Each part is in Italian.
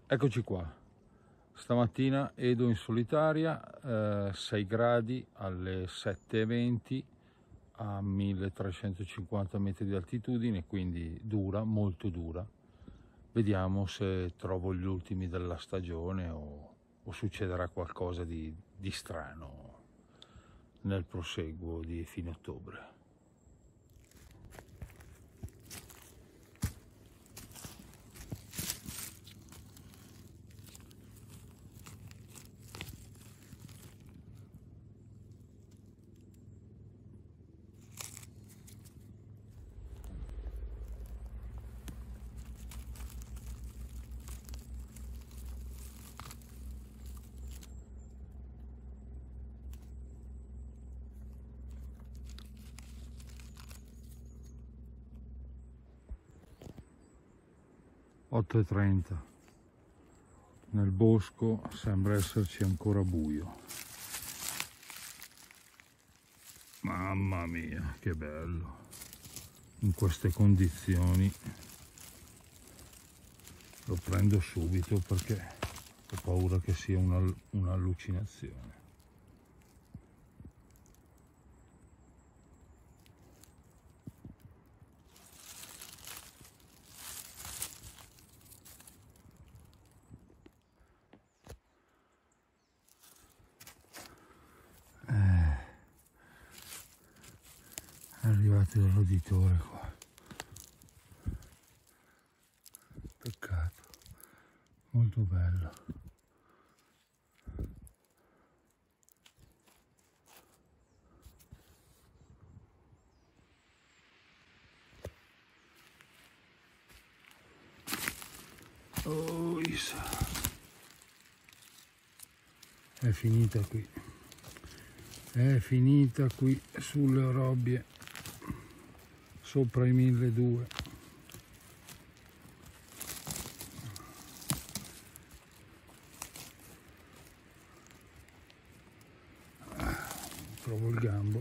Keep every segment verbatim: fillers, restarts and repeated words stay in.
Eccoci qua, stamattina Edo in solitaria, eh, sei gradi alle sette e venti a milletrecentocinquanta metri di altitudine, quindi dura, molto dura. Vediamo se trovo gli ultimi della stagione o, o succederà qualcosa di, di strano nel proseguo di fine ottobre. otto e trenta, nel bosco sembra esserci ancora buio. Mamma mia, che bello! In queste condizioni lo prendo subito perché ho paura che sia un'allucinazione. È arrivato il roditore qua, peccato, molto bello. Oh, è finita qui, è finita qui sulle robbie sopra i milleduecento. Trovo il gambo.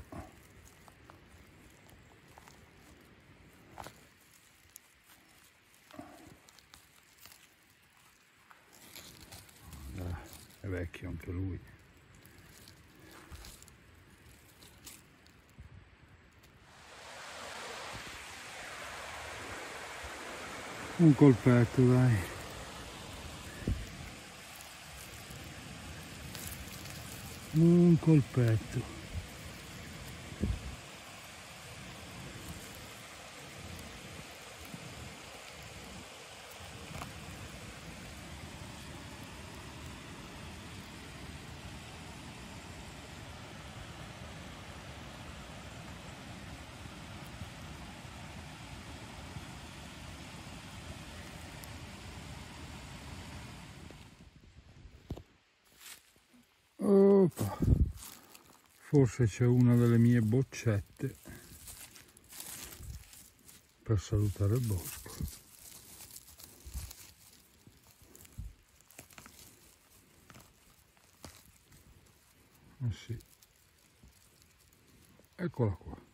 Ah, è vecchio anche lui. Un colpetto, dai. Un colpetto. Opa. Forse c'è una delle mie boccette per salutare il bosco. Eh sì, eccola qua.